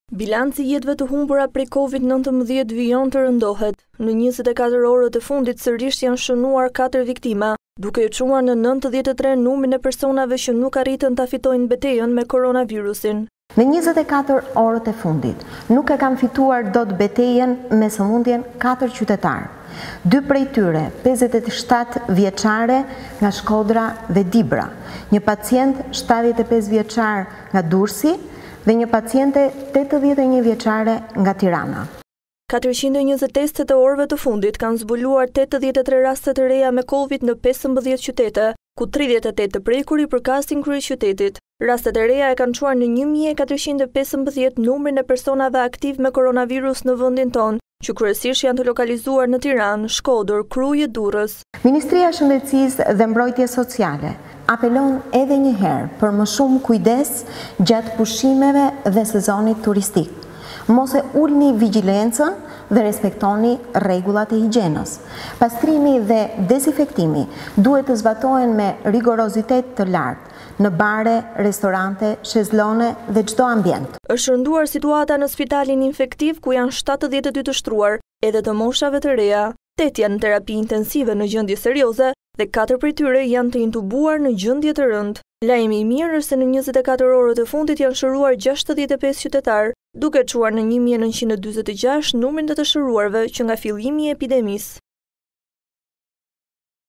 Bilanci i jetëve të humbura prej Covid-19 vijon të rëndohet. Në 24 orët e fundit sërish janë shënuar 4 viktima, duke u çuar në 93 numrin e personave që nuk arritën ta fitojnë betejën me koronavirusin. Në 24 orët e fundit, nuk e kanë fituar dot betejën me sëmundjen 4 qytetarë. 2 prej tyre, 57 vjeçare nga Shkodra dhe Dibra, një pacient 75 vjeçar nga Durrësi dhe një paciente 81 vjeçare nga Tirana. 420 testet e orëve të fundit kanë zbuluar 83 raste të reja me Covid në 15 qytete, ku 38 të prekur i përkasin kryeqytetit. Rastet e reja e kanë çuar në 1415 numrin e personave aktiv me koronavirus në vendin tonë, që kryesisht janë të lokalizuar në Tiranë, Shkodër, Krujë, Durrës. Ministria e Shëndetësisë dhe Mbrojtjes Sociale apelon edhe një herë për më shumë kujdes gjatë pushimeve dhe sezonit turistik. Mos e ulni vigjilencën dhe respektoni rregullat e higjienës. Pastrimi dhe dezinfektimi duhet të zbatohen me rigorozitet të lartë në bare, restorante, shezlone dhe çdo ambient. Është rënduar situata në spitalin infektiv ku janë 72 të shtruar, edhe të moshave të reja. 8 janë në terapi intensive në gjendje serioze dhe 4 prej tyre janë të intubuar në gjendje të rëndë. Lajmi i mirë është se në 24 orët e fundit janë shëruar 65 qytetarë, duke çuar në 1946 numrin e të shëruarve që nga fillimi i epidemisë.